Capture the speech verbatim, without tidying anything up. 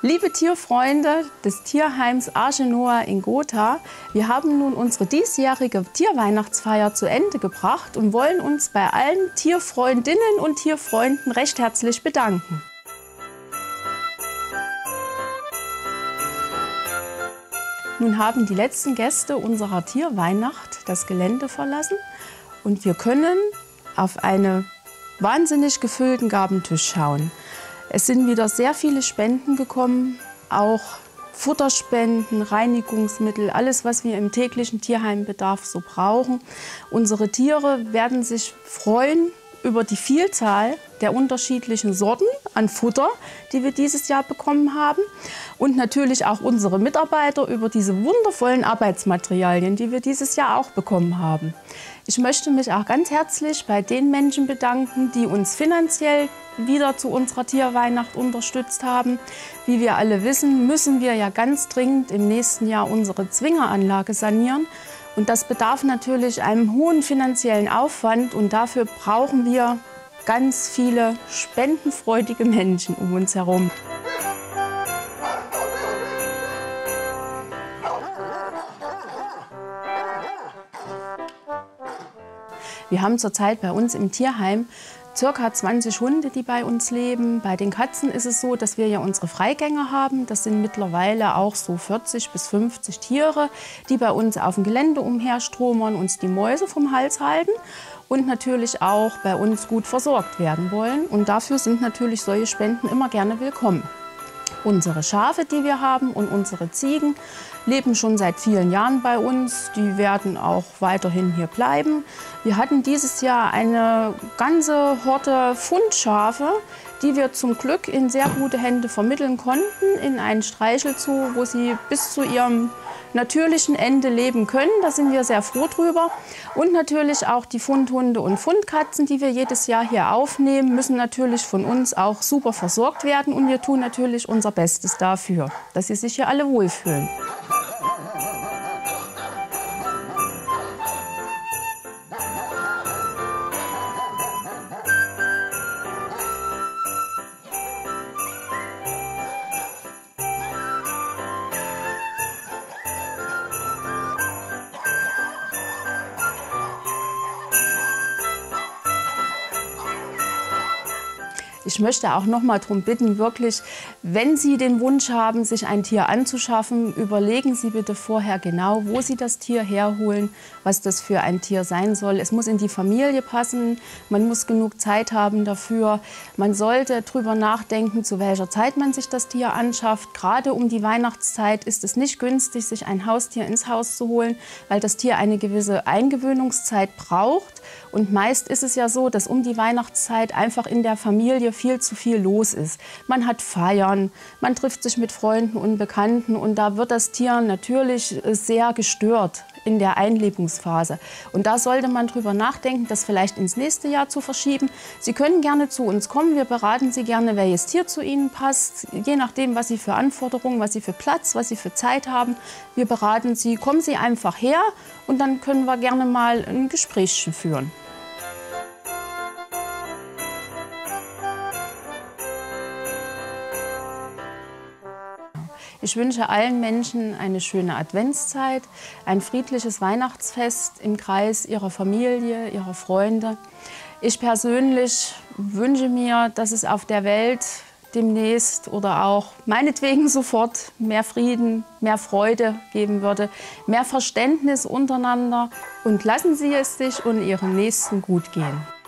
Liebe Tierfreunde des Tierheims Arche Noah in Gotha, wir haben nun unsere diesjährige Tierweihnachtsfeier zu Ende gebracht und wollen uns bei allen Tierfreundinnen und Tierfreunden recht herzlich bedanken. Nun haben die letzten Gäste unserer Tierweihnacht das Gelände verlassen und wir können auf einen wahnsinnig gefüllten Gabentisch schauen. Es sind wieder sehr viele Spenden gekommen, auch Futterspenden, Reinigungsmittel, alles, was wir im täglichen Tierheimbedarf so brauchen. Unsere Tiere werden sich freuen über die Vielzahl der unterschiedlichen Sorten an Futter, die wir dieses Jahr bekommen haben. Und natürlich auch unsere Mitarbeiter über diese wundervollen Arbeitsmaterialien, die wir dieses Jahr auch bekommen haben. Ich möchte mich auch ganz herzlich bei den Menschen bedanken, die uns finanziell wieder zu unserer Tierweihnacht unterstützt haben. Wie wir alle wissen, müssen wir ja ganz dringend im nächsten Jahr unsere Zwingeranlage sanieren. Und das bedarf natürlich einem hohen finanziellen Aufwand und dafür brauchen wir ganz viele spendenfreudige Menschen um uns herum. Wir haben zurzeit bei uns im Tierheim circa zwanzig Hunde, die bei uns leben. Bei den Katzen ist es so, dass wir ja unsere Freigänger haben. Das sind mittlerweile auch so vierzig bis fünfzig Tiere, die bei uns auf dem Gelände umherstromern, uns die Mäuse vom Hals halten und natürlich auch bei uns gut versorgt werden wollen. Und dafür sind natürlich solche Spenden immer gerne willkommen. Unsere Schafe, die wir haben, und unsere Ziegen leben schon seit vielen Jahren bei uns. Die werden auch weiterhin hier bleiben. Wir hatten dieses Jahr eine ganze Horde Fundschafe, die wir zum Glück in sehr gute Hände vermitteln konnten, in einen Streichelzoo, wo sie bis zu ihrem natürlichen Ende leben können. Da sind wir sehr froh drüber. Und natürlich auch die Fundhunde und Fundkatzen, die wir jedes Jahr hier aufnehmen, müssen natürlich von uns auch super versorgt werden. Und wir tun natürlich unser Bestes dafür, dass sie sich hier alle wohlfühlen. Ich möchte auch noch mal darum bitten, wirklich, wenn Sie den Wunsch haben, sich ein Tier anzuschaffen, überlegen Sie bitte vorher genau, wo Sie das Tier herholen, was das für ein Tier sein soll. Es muss in die Familie passen, man muss genug Zeit haben dafür. Man sollte darüber nachdenken, zu welcher Zeit man sich das Tier anschafft. Gerade um die Weihnachtszeit ist es nicht günstig, sich ein Haustier ins Haus zu holen, weil das Tier eine gewisse Eingewöhnungszeit braucht. Und meist ist es ja so, dass um die Weihnachtszeit einfach in der Familie viel zu viel los ist. Man hat Feiern, man trifft sich mit Freunden und Bekannten und da wird das Tier natürlich sehr gestört in der Einlebungsphase. Und da sollte man drüber nachdenken, das vielleicht ins nächste Jahr zu verschieben. Sie können gerne zu uns kommen, wir beraten Sie gerne, welches Tier zu Ihnen passt, je nachdem, was Sie für Anforderungen, was Sie für Platz, was Sie für Zeit haben. Wir beraten Sie, kommen Sie einfach her und dann können wir gerne mal ein Gespräch führen. Ich wünsche allen Menschen eine schöne Adventszeit, ein friedliches Weihnachtsfest im Kreis ihrer Familie, ihrer Freunde. Ich persönlich wünsche mir, dass es auf der Welt demnächst oder auch meinetwegen sofort mehr Frieden, mehr Freude geben würde, mehr Verständnis untereinander. Und lassen Sie es sich und Ihren Nächsten gut gehen.